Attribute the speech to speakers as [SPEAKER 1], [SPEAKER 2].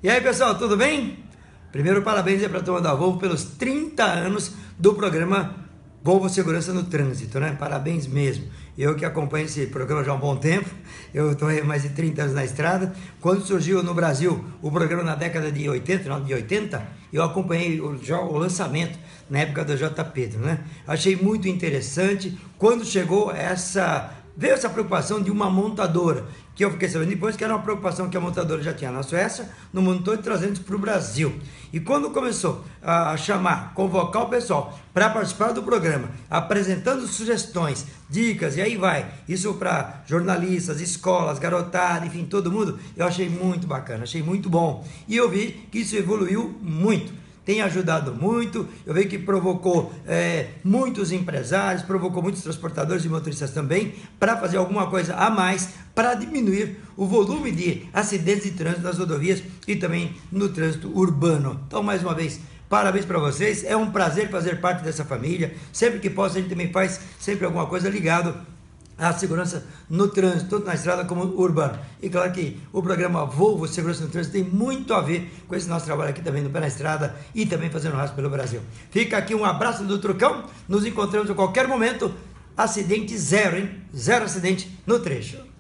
[SPEAKER 1] E aí, pessoal, tudo bem? Primeiro, parabéns aí para a turma da Volvo pelos 30 anos do programa Volvo Segurança no Trânsito, né? Parabéns mesmo. Eu que acompanho esse programa já há um bom tempo, eu estou mais de 30 anos na estrada. Quando surgiu no Brasil o programa na década de 80, final de 80, eu acompanhei o lançamento na época do J. Pedro, né? Achei muito interessante quando chegou veio essa preocupação de uma montadora, que eu fiquei sabendo depois que era uma preocupação que a montadora já tinha na Suécia, no mundo todo, trazendo isso para o Brasil. E quando começou a convocar o pessoal para participar do programa, apresentando sugestões, dicas, e aí vai, isso para jornalistas, escolas, garotada, enfim, todo mundo, eu achei muito bacana, achei muito bom. E eu vi que isso evoluiu muito. Tem ajudado muito, eu vejo que provocou muitos empresários, provocou muitos transportadores e motoristas também, para fazer alguma coisa a mais, para diminuir o volume de acidentes de trânsito nas rodovias e também no trânsito urbano. Então, mais uma vez, parabéns para vocês, é um prazer fazer parte dessa família, sempre que posso a gente também faz sempre alguma coisa ligado a segurança no trânsito, tanto na estrada como urbano. E claro que o programa Volvo Segurança no Trânsito tem muito a ver com esse nosso trabalho aqui também no Pé na Estrada e também fazendo rastro pelo Brasil. Fica aqui um abraço do Trucão, nos encontramos a qualquer momento. Acidente zero, hein? Zero acidente no trecho.